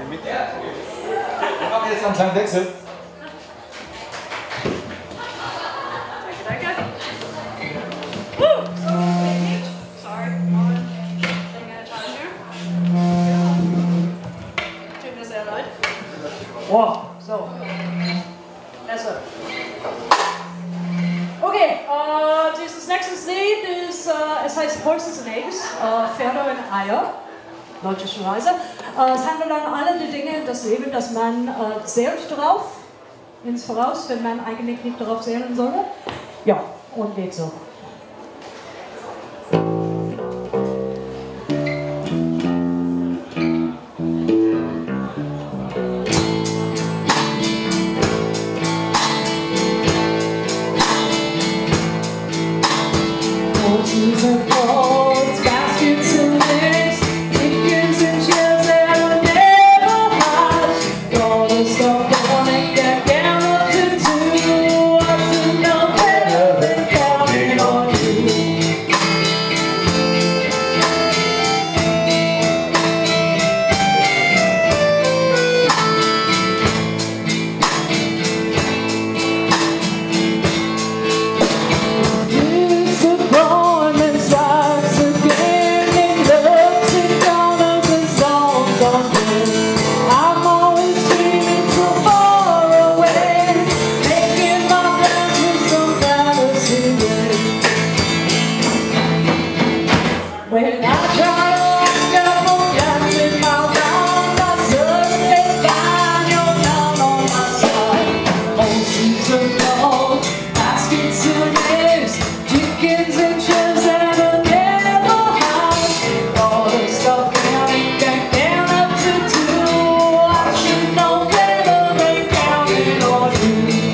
Wir machen jetzt einen kleinen Wechsel. Danke, danke. Sorry, getting out of time here. Tut mir sehr leid. Wow, so. Besser. Okay, dieses nächste Lied ist, es heißt Horses and Eggs, Pferde und Eier, logischerweise. Es handelt an alle die Dinge in das Leben, dass man zählt drauf, ins Voraus, wenn man eigentlich nicht darauf zählen sollte. Ja, und geht so. Horses and goats, baskets and eggs, chickens and shells that will never hatch. Gotta stop wanting that count up to two. I should know better than counting on you. When I try to ask for dancing my round, I certainly find you're down on my side. Horses and goats, baskets and eggs, chickens and shells that will never hatch. Gotta stop counting back down up to two. I should know better than counting on you.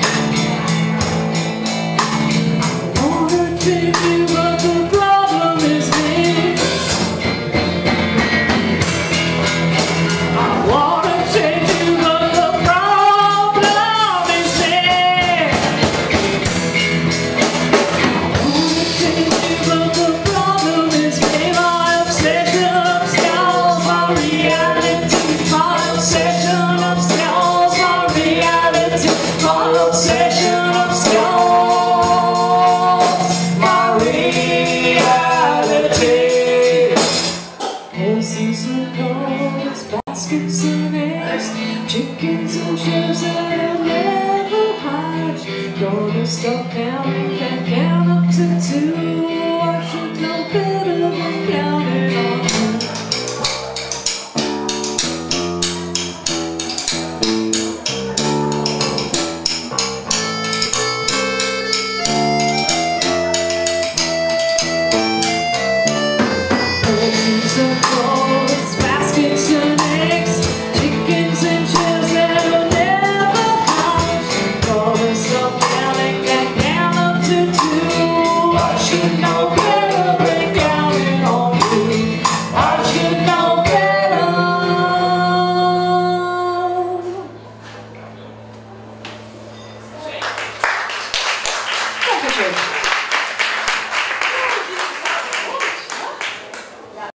I wanna take you, but the problem is me. I wanna change you, but the problem is me. I wanna change you, but the problem is me. My obsession of scars, my reality. My obsession of scars, my reality. My obsession of scars, my reality. Horses and goats, baskets and eggs, chickens and shells that will never hatch. Gonna stop counting.